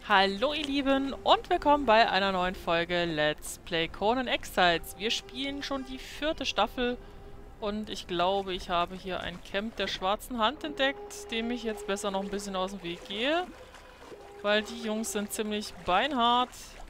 Hallo ihr Lieben und willkommen bei einer neuen Folge Let's Play Conan Exiles. Wir spielen schon die 4. Staffel und ich glaube, ich habe hier ein Camp der Schwarzen Hand entdeckt, dem ich jetzt besser noch ein bisschen aus dem Weg gehe, weil die Jungs sind ziemlich beinhart.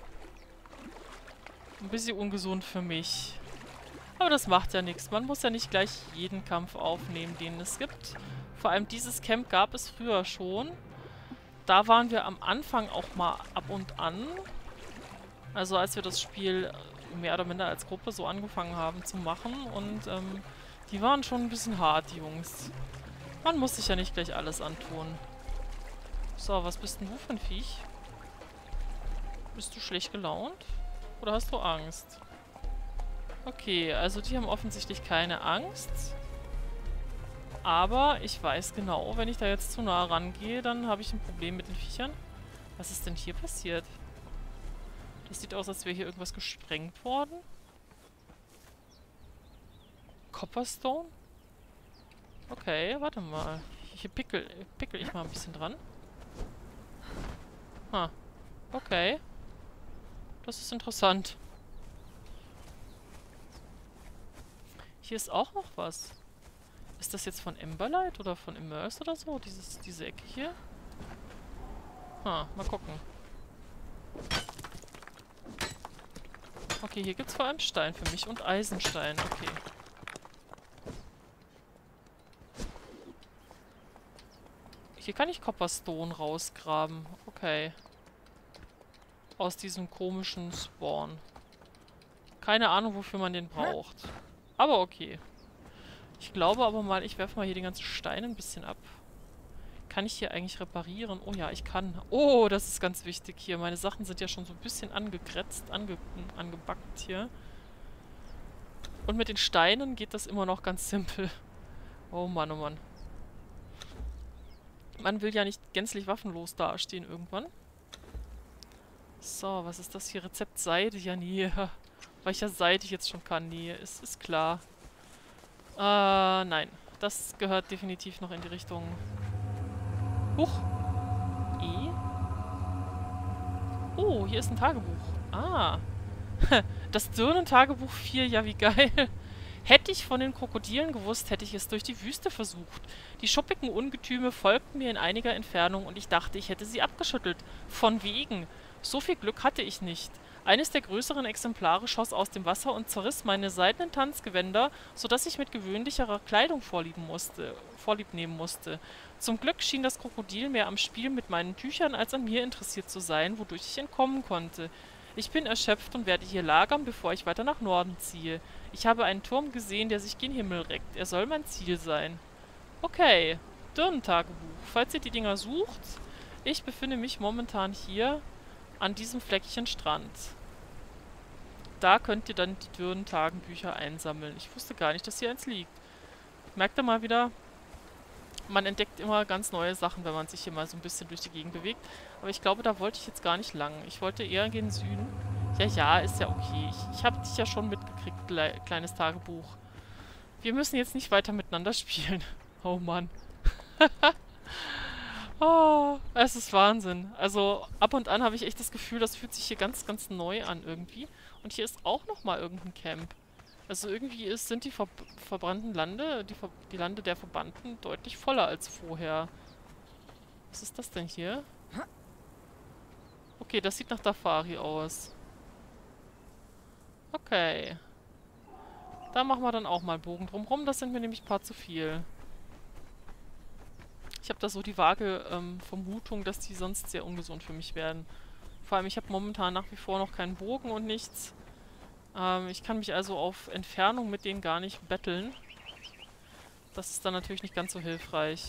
Ein bisschen ungesund für mich. Aber das macht ja nichts. Man muss ja nicht gleich jeden Kampf aufnehmen, den es gibt. Vor allem dieses Camp gab es früher schon. Da waren wir am Anfang auch mal ab und an. Also als wir das Spiel mehr oder minder als Gruppe so angefangen haben zu machen. Und die waren schon ein bisschen hart, die Jungs. Man muss sich ja nicht gleich alles antun. So, was bist denn du für ein Viech? Bist du schlecht gelaunt? Oder hast du Angst? Okay, also die haben offensichtlich keine Angst. Aber ich weiß genau, wenn ich da jetzt zu nah rangehe, dann habe ich ein Problem mit den Viechern. Was ist denn hier passiert? Das sieht aus, als wäre hier irgendwas gesprengt worden. Copperstone? Okay, warte mal. Hier pickel ich mal ein bisschen dran. Ha, okay. Das ist interessant. Hier ist auch noch was. Ist das jetzt von Emberlight oder von Immerse oder so? Diese Ecke hier? Ha, mal gucken. Okay, hier gibt es vor allem Stein für mich und Eisenstein. Okay. Hier kann ich Copperstone rausgraben. Okay. Aus diesem komischen Spawn. Keine Ahnung, wofür man den braucht. Aber okay. Ich glaube aber mal, ich werfe mal hier den ganzen Stein ein bisschen ab. Kann ich hier eigentlich reparieren? Oh ja, ich kann. Oh, das ist ganz wichtig hier. Meine Sachen sind ja schon so ein bisschen angekratzt, angebackt hier. Und mit den Steinen geht das immer noch ganz simpel. Oh Mann, oh Mann. Man will ja nicht gänzlich waffenlos dastehen irgendwann. So, was ist das hier? Rezept Seide? Ja, nee. Weil ich ja Seide jetzt schon kann. Nee, ist klar. Nein. Das gehört definitiv noch in die Richtung... Huch! E? Oh, hier ist ein Tagebuch. Ah. Das Dirnen-Tagebuch 4, ja wie geil. Hätte ich von den Krokodilen gewusst, hätte ich es durch die Wüste versucht. Die schuppigen Ungetüme folgten mir in einiger Entfernung und ich dachte, ich hätte sie abgeschüttelt. Von wegen. So viel Glück hatte ich nicht. Eines der größeren Exemplare schoss aus dem Wasser und zerriss meine seidenen Tanzgewänder, sodass ich mit gewöhnlicherer Kleidung vorlieb nehmen musste. Zum Glück schien das Krokodil mehr am Spiel mit meinen Tüchern als an mir interessiert zu sein, wodurch ich entkommen konnte. Ich bin erschöpft und werde hier lagern, bevor ich weiter nach Norden ziehe. Ich habe einen Turm gesehen, der sich gen Himmel reckt. Er soll mein Ziel sein. Okay, Dirnen-Tagebuch. Falls ihr die Dinger sucht, ich befinde mich momentan hier an diesem Fleckchen Strand. Da könnt ihr dann die Dirnen-Tagebücher einsammeln. Ich wusste gar nicht, dass hier eins liegt. Merkt ihr mal wieder, man entdeckt immer ganz neue Sachen, wenn man sich hier mal so ein bisschen durch die Gegend bewegt. Aber ich glaube, da wollte ich jetzt gar nicht lang. Ich wollte eher gen Süden. Ja, ja, ist ja okay. Ich habe dich ja schon mitgekriegt, kleines Tagebuch. Wir müssen jetzt nicht weiter miteinander spielen. Oh Mann. Oh, es ist Wahnsinn. Also ab und an habe ich echt das Gefühl, das fühlt sich hier ganz, ganz neu an irgendwie. Und hier ist auch nochmal irgendein Camp. Also irgendwie sind die verbrannten Lande, die Lande der Verbannten, deutlich voller als vorher. Was ist das denn hier? Okay, das sieht nach Dafari aus. Okay. Da machen wir dann auch mal Bogen drumrum. Das sind mir nämlich ein paar zu viel. Ich habe da so die vage Vermutung, dass die sonst sehr ungesund für mich werden. Vor allem, ich habe momentan nach wie vor noch keinen Bogen und nichts. Ich kann mich also auf Entfernung mit denen gar nicht betteln. Das ist dann natürlich nicht ganz so hilfreich.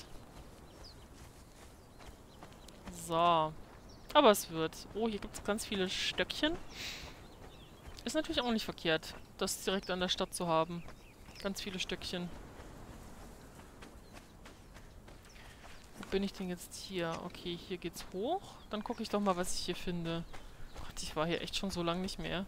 So. Aber es wird. Oh, hier gibt es ganz viele Stöckchen. Ist natürlich auch nicht verkehrt, das direkt an der Stadt zu haben. Ganz viele Stöckchen. Wo bin ich denn jetzt hier? Okay, hier geht's hoch. Dann gucke ich doch mal, was ich hier finde. Gott, ich war hier echt schon so lange nicht mehr.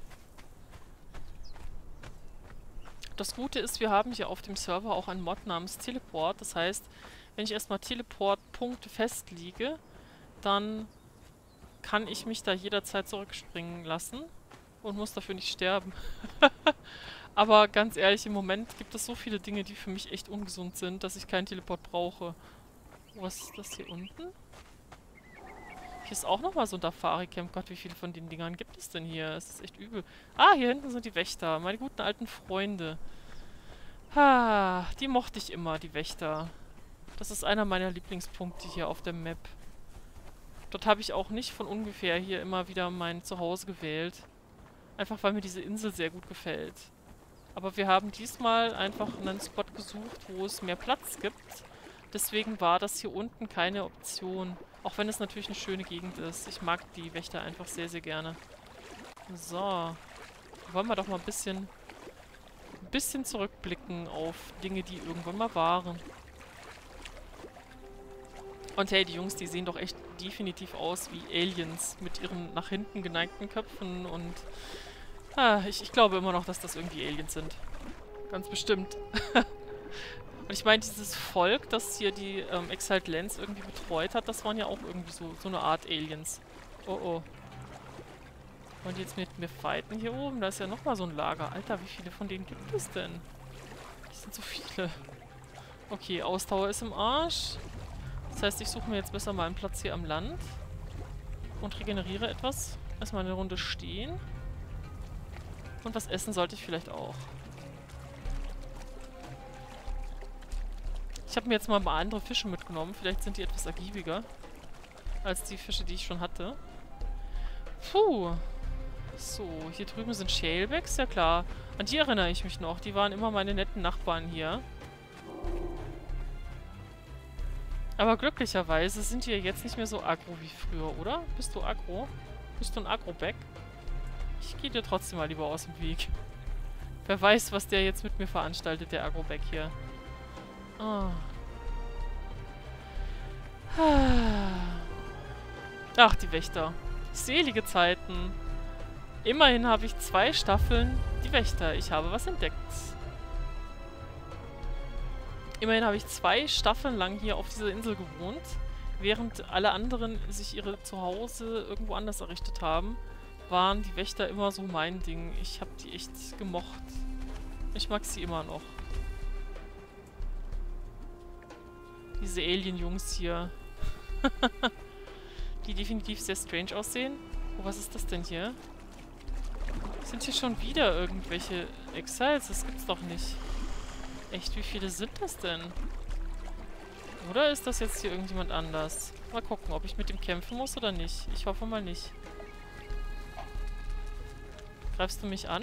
Das Gute ist, wir haben hier auf dem Server auch einen Mod namens Teleport. Das heißt, wenn ich erstmal Teleport-Punkte festlege, dann kann ich mich da jederzeit zurückspringen lassen und muss dafür nicht sterben. Aber ganz ehrlich, im Moment gibt es so viele Dinge, die für mich echt ungesund sind, dass ich keinen Teleport brauche. Was ist das hier unten? Hier ist auch nochmal so ein Safari-Camp. Gott, wie viele von den Dingern gibt es denn hier? Es ist echt übel. Ah, hier hinten sind die Wächter. Meine guten alten Freunde. Ha, die mochte ich immer, die Wächter. Das ist einer meiner Lieblingspunkte hier auf der Map. Dort habe ich auch nicht von ungefähr hier immer wieder mein Zuhause gewählt. Einfach weil mir diese Insel sehr gut gefällt. Aber wir haben diesmal einfach einen Spot gesucht, wo es mehr Platz gibt. Deswegen war das hier unten keine Option. Auch wenn es natürlich eine schöne Gegend ist. Ich mag die Wächter einfach sehr, sehr gerne. So. Wollen wir doch mal ein bisschen zurückblicken auf Dinge, die irgendwann mal waren. Und hey, die Jungs, die sehen doch echt definitiv aus wie Aliens mit ihren nach hinten geneigten Köpfen und... ich glaube immer noch, dass das irgendwie Aliens sind. Ganz bestimmt. Und ich meine, dieses Volk, das hier die Exiled Lands irgendwie betreut hat, das waren ja auch irgendwie so eine Art Aliens. Oh oh. Wollen die jetzt mit mir fighten hier oben? Da ist ja nochmal so ein Lager. Alter, wie viele von denen gibt es denn? Das sind so viele. Okay, Ausdauer ist im Arsch. Das heißt, ich suche mir jetzt besser mal einen Platz hier am Land. Und regeneriere etwas. Erstmal eine Runde stehen. Und was essen sollte ich vielleicht auch. Ich habe mir jetzt mal ein paar andere Fische mitgenommen. Vielleicht sind die etwas ergiebiger als die Fische, die ich schon hatte. Puh. So, hier drüben sind Shalebacks, ja klar. An die erinnere ich mich noch. Die waren immer meine netten Nachbarn hier. Aber glücklicherweise sind die jetzt nicht mehr so aggro wie früher, oder? Bist du aggro? Bist du ein Aggro-Back? Ich gehe dir trotzdem mal lieber aus dem Weg. Wer weiß, was der jetzt mit mir veranstaltet, der Aggro-Back hier. Oh. Ach, die Wächter. Selige Zeiten. Immerhin habe ich 2 Staffeln die Wächter. Ich habe was entdeckt. Immerhin habe ich 2 Staffeln lang hier auf dieser Insel gewohnt, während alle anderen sich ihre Zuhause irgendwo anders errichtet haben, waren die Wächter immer so mein Ding. Ich habe die echt gemocht. Ich mag sie immer noch. Diese Alien-Jungs hier. Die definitiv sehr strange aussehen. Oh, was ist das denn hier? Sind hier schon wieder irgendwelche Exiles? Das gibt's doch nicht. Echt, wie viele sind das denn? Oder ist das jetzt hier irgendjemand anders? Mal gucken, ob ich mit dem kämpfen muss oder nicht. Ich hoffe mal nicht. Greifst du mich an?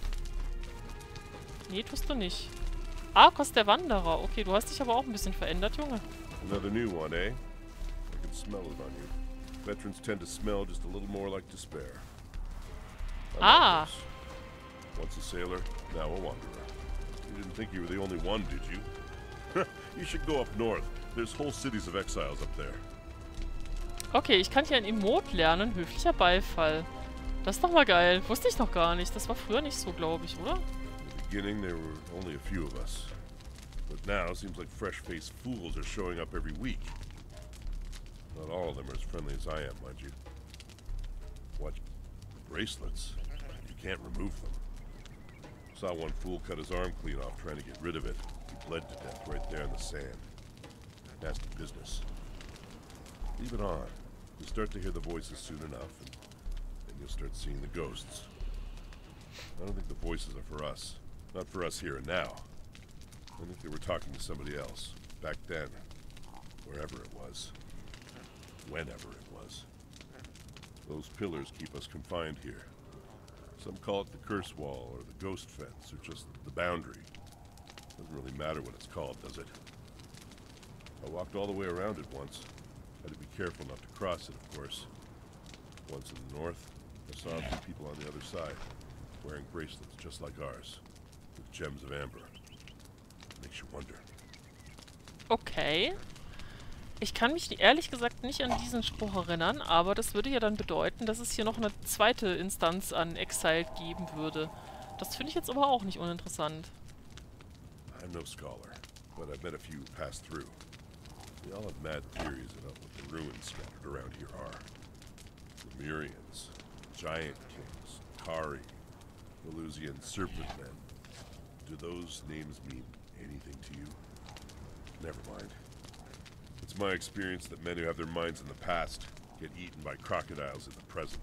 Nee, tust du nicht. Arkos der Wanderer. Okay, du hast dich aber auch ein bisschen verändert, Junge. Another new one, eh? I can smell it on you. Veterans tend to smell just a little more like despair. Ah! Once a sailor, now a wanderer. You didn't think you were the only one, did you? You should go up north. There's whole cities of exiles up there. Okay, ich kann hier ein Emote lernen. Höflicher Beifall. Das ist doch mal geil. Wusste ich noch gar nicht. Das war früher nicht so, glaube ich, oder? In the beginning, there were only a few of us. But now, it seems like fresh-faced fools are showing up every week. Not all of them are as friendly as I am, mind you. What? The bracelets? You can't remove them. Saw one fool cut his arm clean off trying to get rid of it. He bled to death right there in the sand. Nasty business. Leave it on. You'll start to hear the voices soon enough, and you'll start seeing the ghosts. I don't think the voices are for us. Not for us here and now. I think they were talking to somebody else. Back then. Wherever it was. Whenever it was. Those pillars keep us confined here. Some call it the curse wall, or the ghost fence, or just the boundary. Doesn't really matter what it's called, does it? I walked all the way around it once. Had to be careful not to cross it, of course. Once in the north, I saw a few people on the other side, wearing bracelets just like ours, with gems of amber. Makes you wonder. Okay. Ich kann mich ehrlich gesagt nicht an diesen Spruch erinnern, aber das würde ja dann bedeuten, dass es hier noch eine zweite Instanz an Exiled geben würde. Das finde ich jetzt aber auch nicht uninteressant. I'm no scholar, but I've met a few who passed through. They all have mad theories about what the ruins scattered around here are. Lemurians, Giant Kings, Tari, Valusian Serpent Men. Do those names mean anything to you? Never mind. It's my experience that men who have their minds in the past get eaten by crocodiles in the present.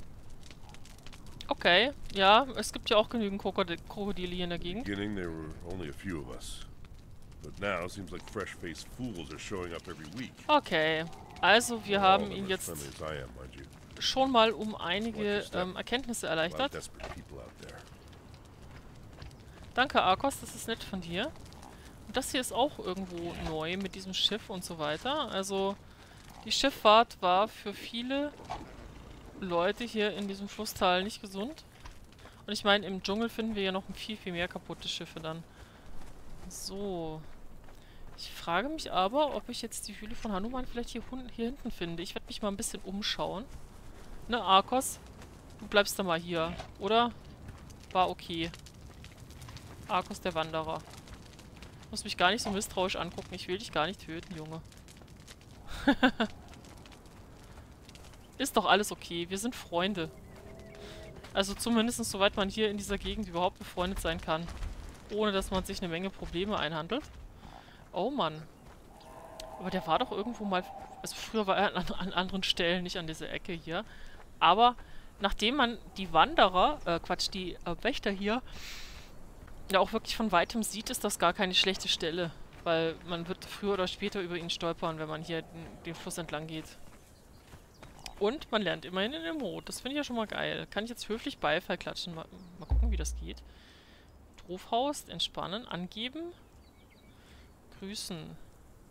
Okay, ja, es gibt ja auch genügend Krokodile hier in der Gegend. Beginning, there were only a few of us. But now, it seems like fresh-faced fools are showing up every week. Okay, also wir Not all haben of them ihn as jetzt friendly as I am, mind you. schon mal um einige Erkenntnisse A lot of erleichtert. desperate people out there. Danke, Arcos, das ist nett von dir. Und das hier ist auch irgendwo neu mit diesem Schiff und so weiter. Also, die Schifffahrt war für viele Leute hier in diesem Flusstal nicht gesund. Und ich meine, im Dschungel finden wir ja noch viel, viel mehr kaputte Schiffe dann. So. Ich frage mich aber, ob ich jetzt die Höhle von Hanuman vielleicht hier hinten finde. Ich werde mich mal ein bisschen umschauen. Ne, Arcos? Du bleibst da mal hier, oder? War okay. Arcos der Wanderer. Muss mich gar nicht so misstrauisch angucken. Ich will dich gar nicht töten, Junge. Ist doch alles okay. Wir sind Freunde. Also zumindest soweit man hier in dieser Gegend überhaupt befreundet sein kann. Ohne dass man sich eine Menge Probleme einhandelt. Oh Mann. Aber der war doch irgendwo mal... Also früher war er an anderen Stellen, nicht an dieser Ecke hier. Aber nachdem man die Wanderer, die Wächter hier, ja auch wirklich von Weitem sieht, ist das gar keine schlechte Stelle. Weil man wird früher oder später über ihn stolpern, wenn man hier den Fluss entlang geht. Und man lernt immerhin in dem Mode. Das finde ich ja schon mal geil. Kann ich jetzt höflich Beifall klatschen? Mal gucken, wie das geht. Trofhaus, entspannen, angeben. Grüßen.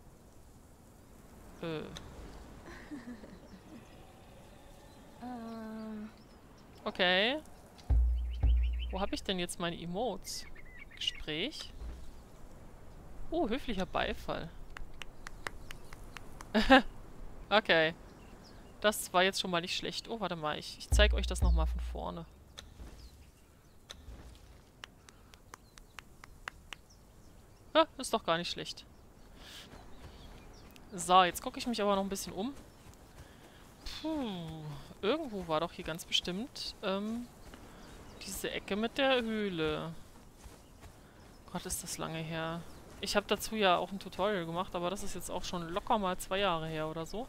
Okay. Wo habe ich denn jetzt meine Emotes? Gespräch. Oh, höflicher Beifall. Okay. Das war jetzt schon mal nicht schlecht. Oh, warte mal. Ich zeige euch das nochmal von vorne. Ja, ist doch gar nicht schlecht. So, jetzt gucke ich mich aber noch ein bisschen um. Puh. Irgendwo war doch hier ganz bestimmt diese Ecke mit der Höhle. Gott, ist das lange her. Ich habe dazu ja auch ein Tutorial gemacht, aber das ist jetzt auch schon locker mal 2 Jahre her oder so.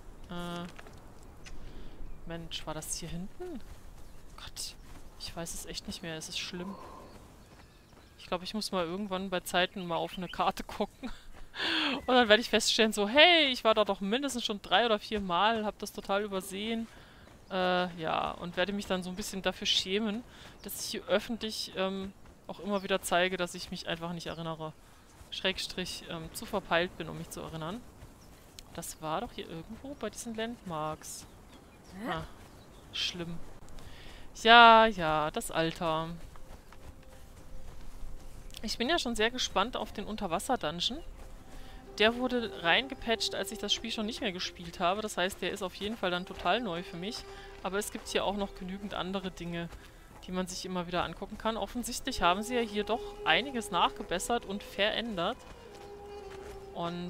Mensch, war das hier hinten? Gott, ich weiß es echt nicht mehr. Es ist schlimm. Ich glaube, ich muss mal irgendwann bei Zeiten mal auf eine Karte gucken. Und dann werde ich feststellen, so, hey, ich war da doch mindestens schon 3 oder 4 Mal, habe das total übersehen. Ja, und werde mich dann so ein bisschen dafür schämen, dass ich hier öffentlich auch immer wieder zeige, dass ich mich einfach nicht erinnere. Schrägstrich zu verpeilt bin, um mich zu erinnern. Das war doch hier irgendwo bei diesen Landmarks. Ah, schlimm. Ja, ja, das Alter. Ich bin ja schon sehr gespannt auf den Unterwasser-Dungeon. Der wurde reingepatcht, als ich das Spiel schon nicht mehr gespielt habe. Das heißt, der ist auf jeden Fall dann total neu für mich. Aber es gibt hier auch noch genügend andere Dinge, die man sich immer wieder angucken kann. Offensichtlich haben sie ja hier doch einiges nachgebessert und verändert. Und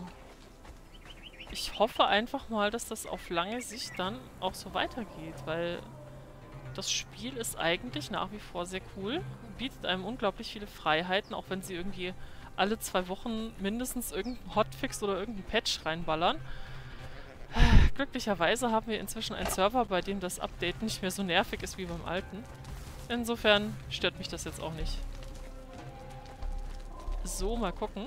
ich hoffe einfach mal, dass das auf lange Sicht dann auch so weitergeht, weil das Spiel ist eigentlich nach wie vor sehr cool, bietet einem unglaublich viele Freiheiten, auch wenn sie irgendwie alle 2 Wochen mindestens irgendeinen Hotfix oder irgendeinen Patch reinballern. Glücklicherweise haben wir inzwischen einen Server, bei dem das Update nicht mehr so nervig ist wie beim alten. Insofern stört mich das jetzt auch nicht. So, mal gucken.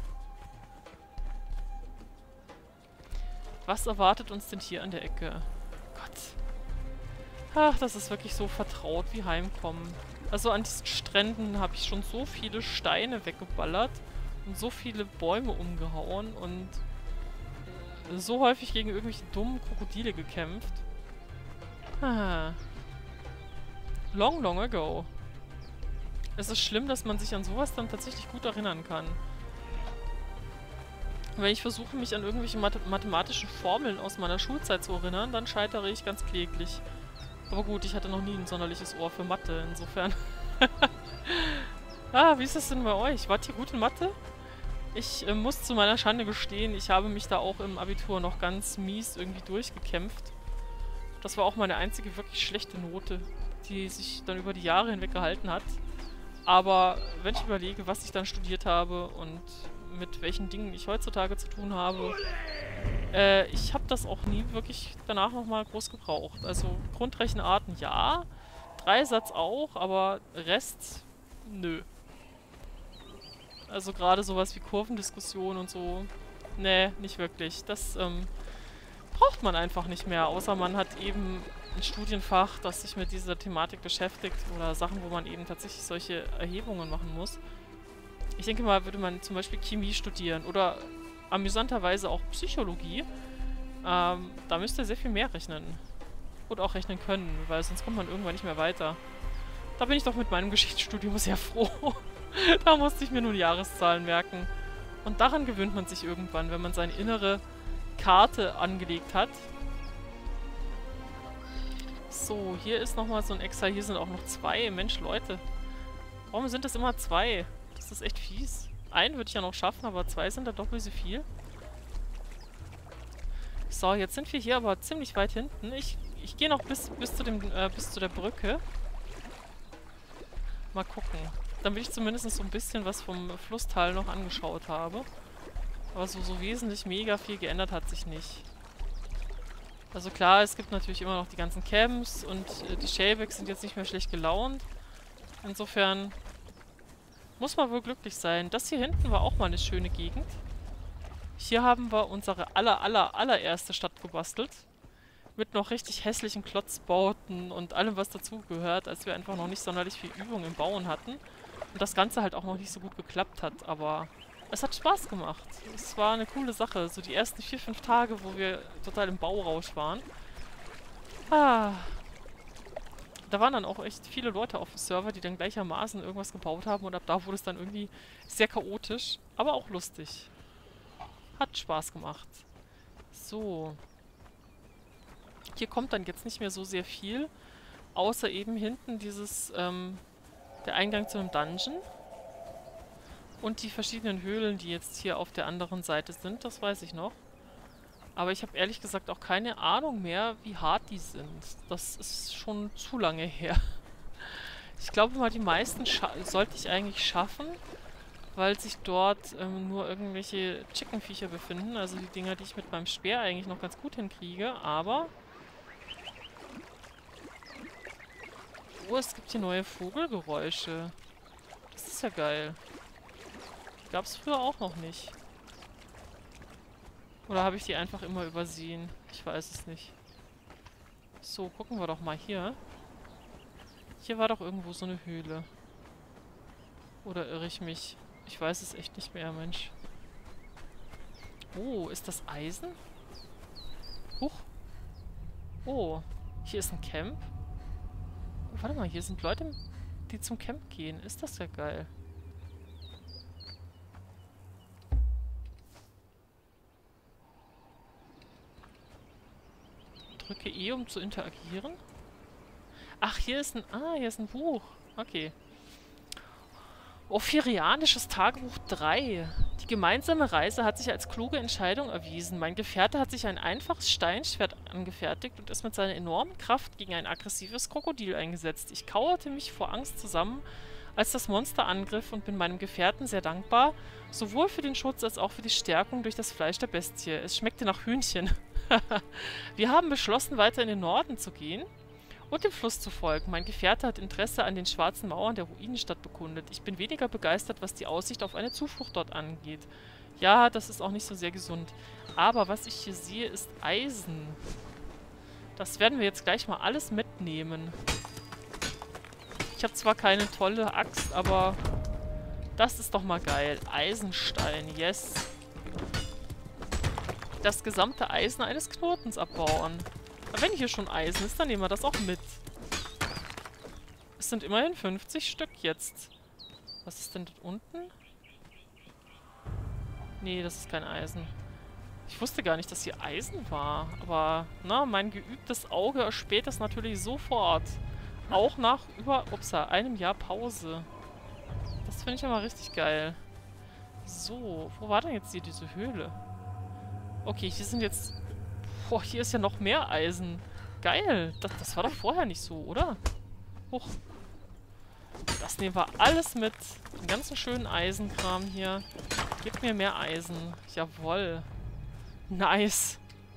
Was erwartet uns denn hier an der Ecke? Gott. Ach, das ist wirklich so vertraut wie Heimkommen. Also an diesen Stränden habe ich schon so viele Steine weggeballert und so viele Bäume umgehauen und so häufig gegen irgendwelche dummen Krokodile gekämpft. Ah. Long, long ago. Es ist schlimm, dass man sich an sowas dann tatsächlich gut erinnern kann. Wenn ich versuche, mich an irgendwelche mathematischen Formeln aus meiner Schulzeit zu erinnern, dann scheitere ich ganz kläglich. Aber gut, ich hatte noch nie ein sonderliches Ohr für Mathe, insofern. Ah, wie ist das denn bei euch? Wart ihr gut in Mathe? Ich muss zu meiner Schande gestehen, ich habe mich da auch im Abitur noch ganz mies irgendwie durchgekämpft. Das war auch meine einzige wirklich schlechte Note, die sich dann über die Jahre hinweg gehalten hat. Aber wenn ich überlege, was ich dann studiert habe und mit welchen Dingen ich heutzutage zu tun habe, ich habe das auch nie wirklich danach nochmal groß gebraucht. Also Grundrechenarten ja, Dreisatz auch, aber Rest nö. Also gerade sowas wie Kurvendiskussion und so, nee, nicht wirklich. Das braucht man einfach nicht mehr, außer man hat eben ein Studienfach, das sich mit dieser Thematik beschäftigt oder Sachen, wo man eben tatsächlich solche Erhebungen machen muss. Ich denke mal, würde man zum Beispiel Chemie studieren oder amüsanterweise auch Psychologie, da müsste sehr viel mehr rechnen. Und auch rechnen können, weil sonst kommt man irgendwann nicht mehr weiter. Da bin ich doch mit meinem Geschichtsstudium sehr froh. Da musste ich mir nur Jahreszahlen merken. Und daran gewöhnt man sich irgendwann, wenn man seine innere Karte angelegt hat. So, hier ist nochmal so ein extra. Hier sind auch noch 2. Mensch, Leute. Warum sind das immer 2? Das ist echt fies. Einen würde ich ja noch schaffen, aber 2 sind da doppelt so viel. So, jetzt sind wir hier aber ziemlich weit hinten. Ich gehe noch bis zu der Brücke. Mal gucken. Damit ich zumindest so ein bisschen was vom Flusstal noch angeschaut habe. Aber so wesentlich mega viel geändert hat sich nicht. Also klar, es gibt natürlich immer noch die ganzen Camps und die Shellbacks sind jetzt nicht mehr schlecht gelaunt. Insofern muss man wohl glücklich sein. Das hier hinten war auch mal eine schöne Gegend. Hier haben wir unsere allererste Stadt gebastelt. Mit noch richtig hässlichen Klotzbauten und allem, was dazugehört, als wir einfach noch nicht sonderlich viel Übung im Bauen hatten. Und das Ganze halt auch noch nicht so gut geklappt hat, aber es hat Spaß gemacht. Es war eine coole Sache. So die ersten 4, 5 Tage, wo wir total im Baurausch waren. Da waren dann auch echt viele Leute auf dem Server, die dann gleichermaßen irgendwas gebaut haben und ab da wurde es dann irgendwie sehr chaotisch, aber auch lustig. Hat Spaß gemacht. So. Hier kommt dann jetzt nicht mehr so sehr viel, außer eben hinten dieses, der Eingang zu einem Dungeon. Und die verschiedenen Höhlen, die jetzt hier auf der anderen Seite sind, das weiß ich noch. Aber ich habe ehrlich gesagt auch keine Ahnung mehr, wie hart die sind. Das ist schon zu lange her. Ich glaube mal, die meisten sollte ich eigentlich schaffen, weil sich dort nur irgendwelche Chickenviecher befinden. Also die Dinger, die ich mit meinem Speer eigentlich noch ganz gut hinkriege. Aber oh, es gibt hier neue Vogelgeräusche. Das ist ja geil. Gab es früher auch noch nicht. Oder habe ich die einfach immer übersehen? Ich weiß es nicht. So, gucken wir doch mal hier. Hier war doch irgendwo so eine Höhle. Oder irre ich mich? Ich weiß es echt nicht mehr, Mensch. Oh, ist das Eisen? Huch. Oh, hier ist ein Camp. Oh, warte mal, hier sind Leute, die zum Camp gehen. Ist das ja geil. Drücke E, um zu interagieren. Ach, hier ist ein Buch. Okay. Ophirianisches Tagebuch 3. Die gemeinsame Reise hat sich als kluge Entscheidung erwiesen. Mein Gefährte hat sich ein einfaches Steinschwert angefertigt und ist mit seiner enormen Kraft gegen ein aggressives Krokodil eingesetzt. Ich kauerte mich vor Angst zusammen, als das Monster angriff und bin meinem Gefährten sehr dankbar, sowohl für den Schutz als auch für die Stärkung durch das Fleisch der Bestie. Es schmeckte nach Hühnchen. Wir haben beschlossen, weiter in den Norden zu gehen und dem Fluss zu folgen. Mein Gefährte hat Interesse an den schwarzen Mauern der Ruinenstadt bekundet. Ich bin weniger begeistert, was die Aussicht auf eine Zuflucht dort angeht. Ja, das ist auch nicht so sehr gesund. Aber was ich hier sehe, ist Eisen. Das werden wir jetzt gleich mal alles mitnehmen. Ich habe zwar keine tolle Axt, aber das ist doch mal geil. Eisenstein, yes. Das gesamte Eisen eines Knotens abbauen. Aber wenn hier schon Eisen ist, dann nehmen wir das auch mit. Es sind immerhin 50 Stück jetzt. Was ist denn dort unten? Nee, das ist kein Eisen. Ich wusste gar nicht, dass hier Eisen war. Aber, na, mein geübtes Auge erspäht das natürlich sofort. Auch nach einem Jahr Pause. Das finde ich ja mal richtig geil. So, wo war denn jetzt hier diese Höhle? Okay, hier sind jetzt... Boah, hier ist ja noch mehr Eisen. Geil. Das war doch vorher nicht so, oder? Huch. Das nehmen wir alles mit. Den ganzen schönen Eisenkram hier. Gib mir mehr Eisen. Jawoll. Nice.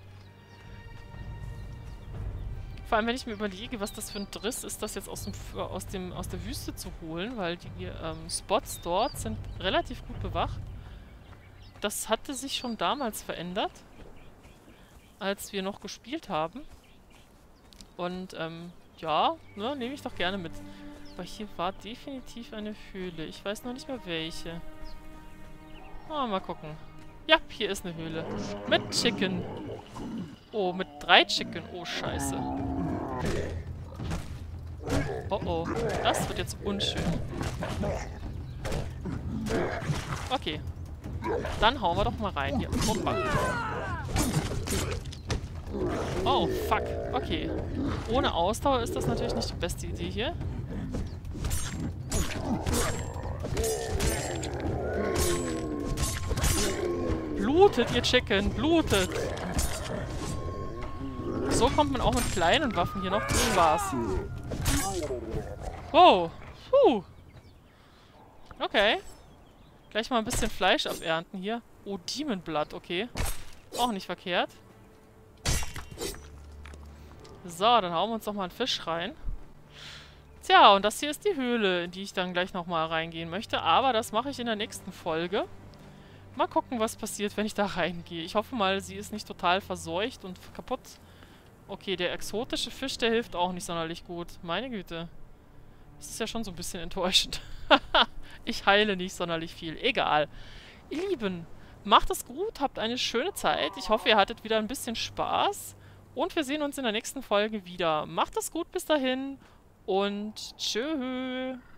Vor allem, wenn ich mir überlege, was das für ein Driss ist, das jetzt aus der Wüste zu holen, weil die Spots dort sind relativ gut bewacht. Das hatte sich schon damals verändert, als wir noch gespielt haben. Und, ja, ne, nehme ich doch gerne mit. Aber hier war definitiv eine Höhle. Ich weiß noch nicht mehr welche. Mal gucken. Ja, hier ist eine Höhle. Mit Chicken. Oh, mit 3 Chicken. Oh, scheiße. Oh, oh. Das wird jetzt unschön. Okay. Dann hauen wir doch mal rein hier. Oh, fuck. Okay. Ohne Ausdauer ist das natürlich nicht die beste Idee hier. Blutet, ihr Chicken. Blutet. So kommt man auch mit kleinen Waffen hier noch zu Spaß. Wow. Puh. Okay. Gleich mal ein bisschen Fleisch abernten hier. Oh, Demon Blood, okay. Auch nicht verkehrt. So, dann hauen wir uns doch mal einen Fisch rein. Tja, und das hier ist die Höhle, in die ich dann gleich nochmal reingehen möchte. Aber das mache ich in der nächsten Folge. Mal gucken, was passiert, wenn ich da reingehe. Ich hoffe mal, sie ist nicht total verseucht und kaputt. Okay, der exotische Fisch, der hilft auch nicht sonderlich gut. Meine Güte. Das ist ja schon so ein bisschen enttäuschend. Ich heile nicht sonderlich viel. Egal. Ihr Lieben, macht es gut, habt eine schöne Zeit. Ich hoffe, ihr hattet wieder ein bisschen Spaß. Und wir sehen uns in der nächsten Folge wieder. Macht es gut bis dahin und tschö.